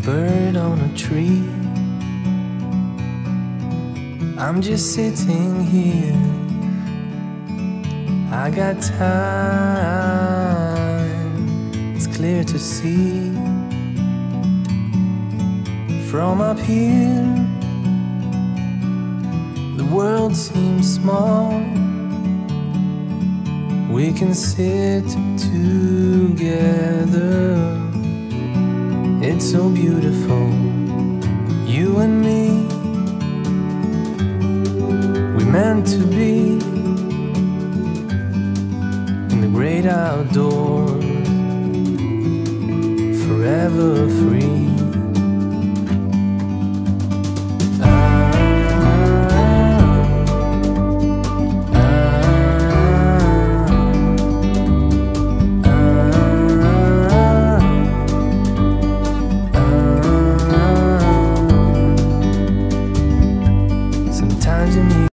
bird on a tree. I'm just sitting here, I got time, it's clear to see. From up here, the world seems small. We can sit together, it's so beautiful, you and me. We meant to be